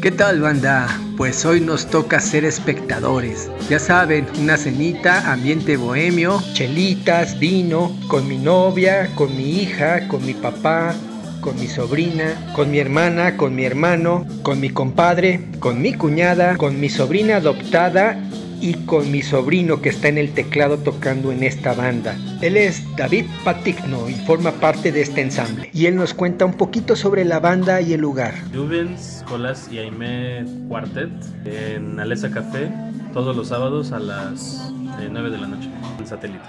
¿Qué tal, banda? Pues hoy nos toca ser espectadores. Ya saben, una cenita, ambiente bohemio, chelitas, vino, con mi novia, con mi hija, con mi papá, con mi sobrina, con mi hermana, con mi hermano, con mi compadre, con mi cuñada, con mi sobrina adoptada y con mi sobrino que está en el teclado tocando en esta banda. Él es David Patigno y forma parte de este ensamble. Y él nos cuenta un poquito sobre la banda y el lugar. Juvens, Colas y Aimé Quartet en Alesa Café todos los sábados a las 9 de la noche en Satélite.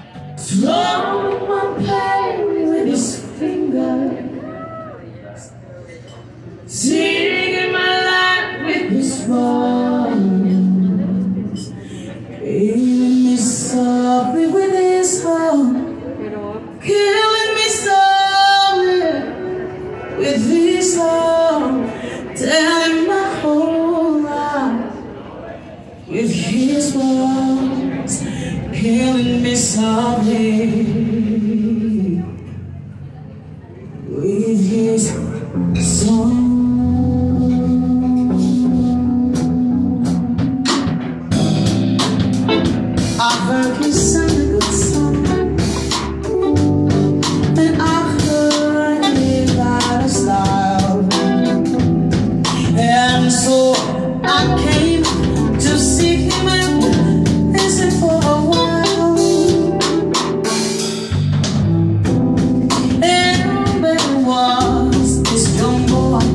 Killing me softly with his heart, killing me softly with his heart, telling my whole life with his words, killing me softly with his song. I heard he sang a good song, and I heard he got a style, and so I came to see him and listen for a while. And there was this young boy,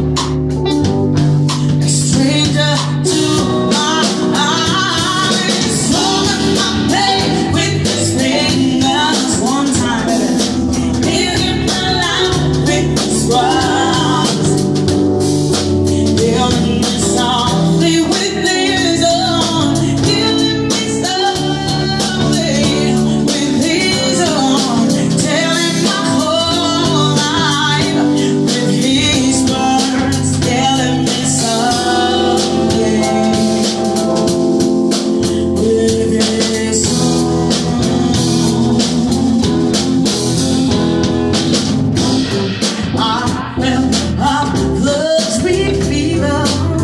a stranger to my eyes, holding my plate with his fingers one time, living my life with his words, killing me softly with his own, killing me softly with his own, telling my whole life with his words, killing me softly with his song. I felt a blood sweet fever,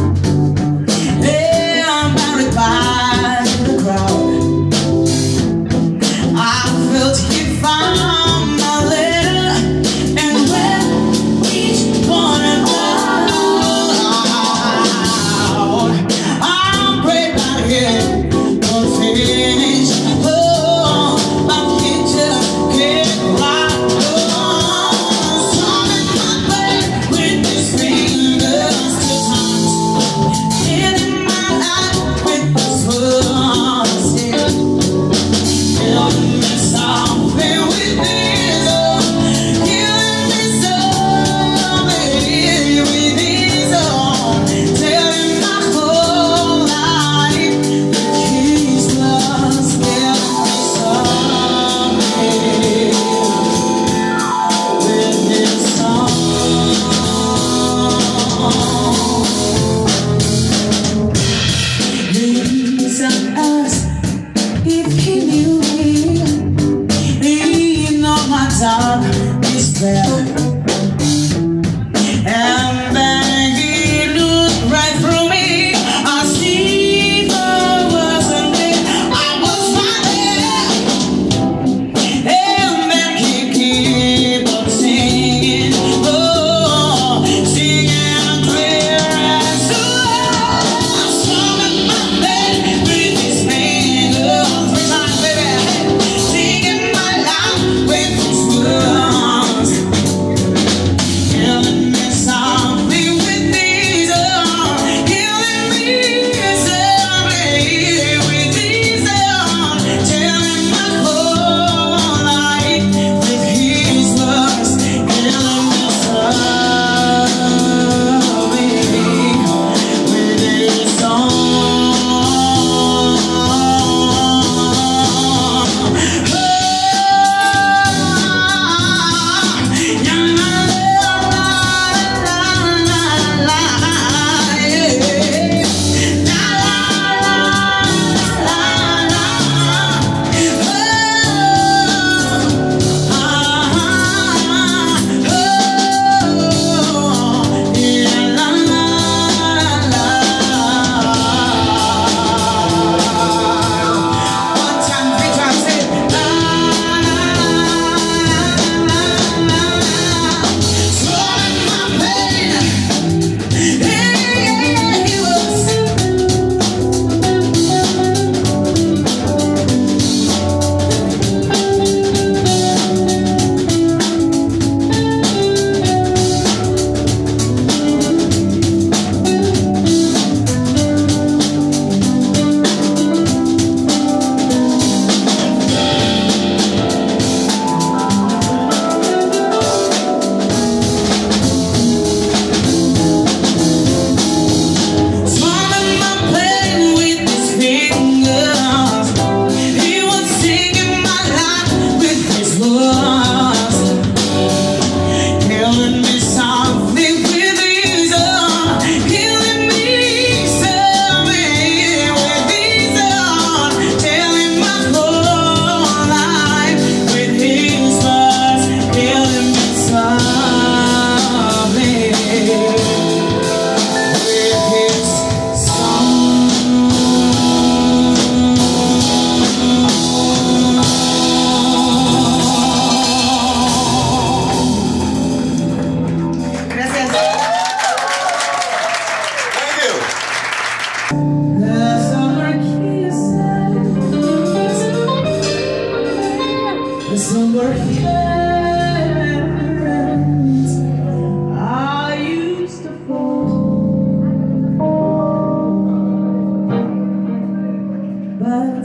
and I'm bounded by the crowd. I felt he found my letter and read each one aloud. I'm brave out here, don't finish. Oh, my kitchen can't rock on. Strumming my plate with his fingers two times, killing my life with his words, killing me softly with his own, killing me softly with his own, telling my whole life with his words, killing me softly with his song.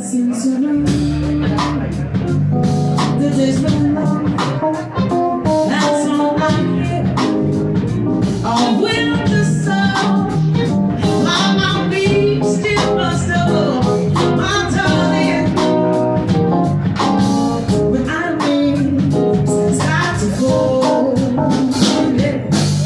seems so long. The days run long. That's all I hear. A winter song. While my feet still must have my darling. When I leave, start to fall. Yeah.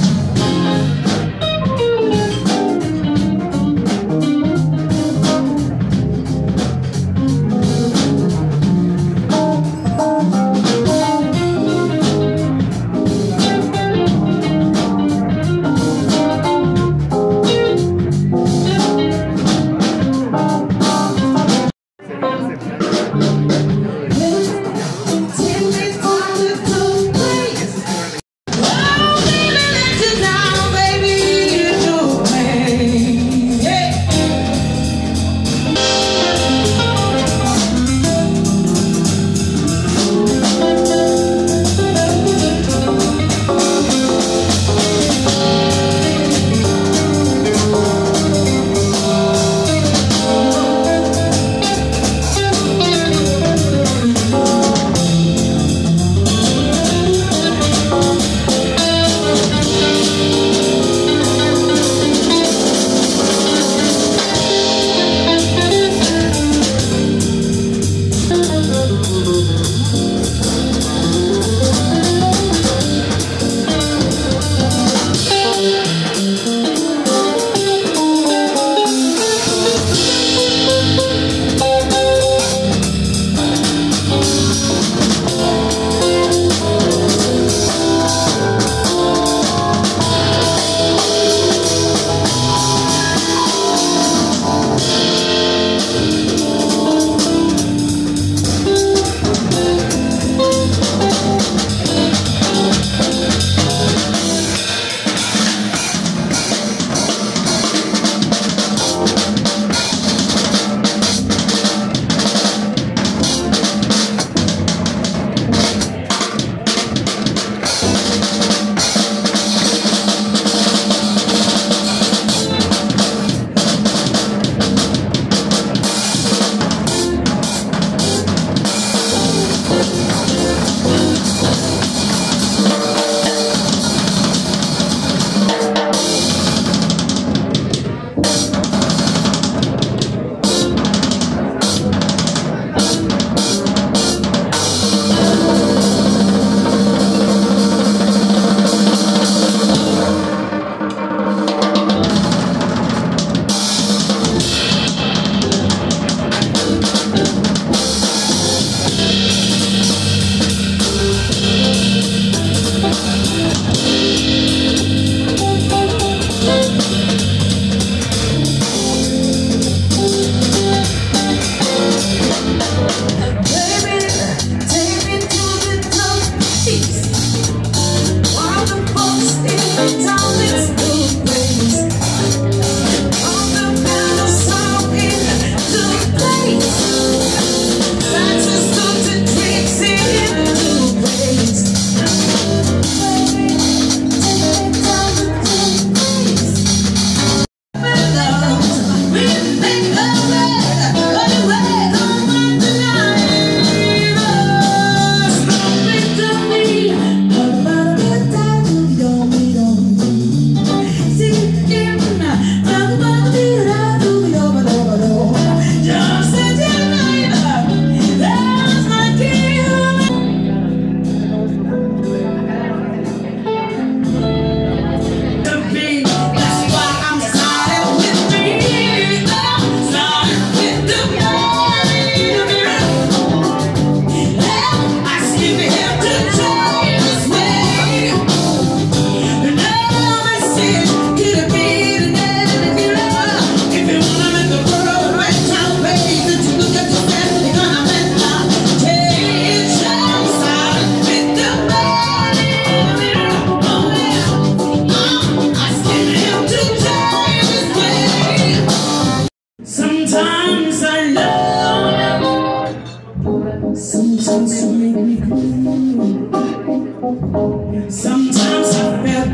Sometimes I feel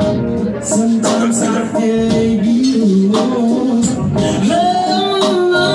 good. Sometimes I feel you. Oh,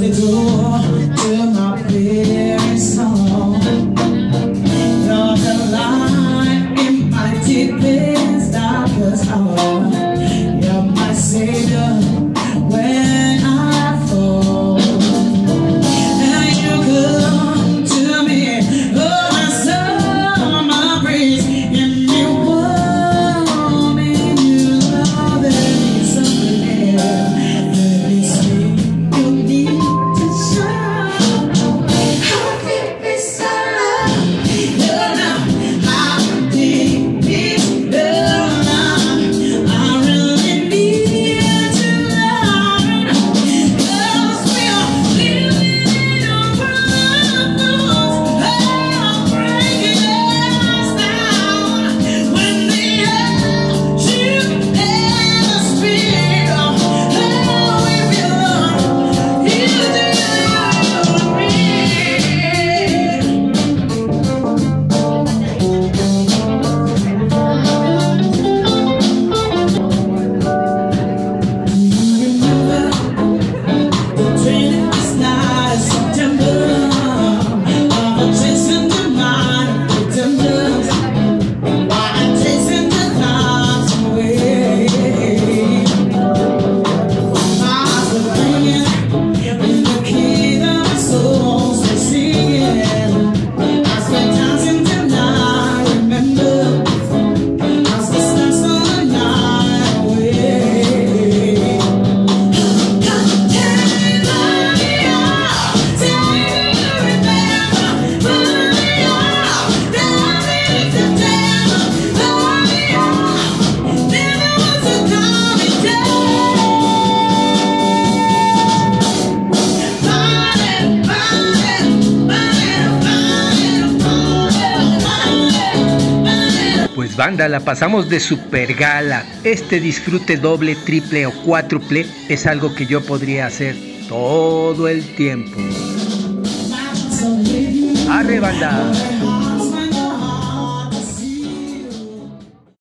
the door to my very soul. You're the light in my deepest, darkest hour. You're my savior when I fall. And you come to me, oh my soul, my praise, and you want me. You love me something else. Let me see you need to shine. How deep is our love? Your love, how deep is your love? I really need to learn, 'cause we are living in a world of breaking us down. When the ocean and the spirit of how we belong, you do me. The train is not September. I'm chasing the mind of September. I'm chasing the clouds away. Eyes are burning in the kingdom of souls are singing. I spent times in the night, remember, as the stars on the night away. Pues banda, la pasamos de super gala. Este disfrute doble, triple o cuádruple es algo que yo podría hacer todo el tiempo. Arre banda.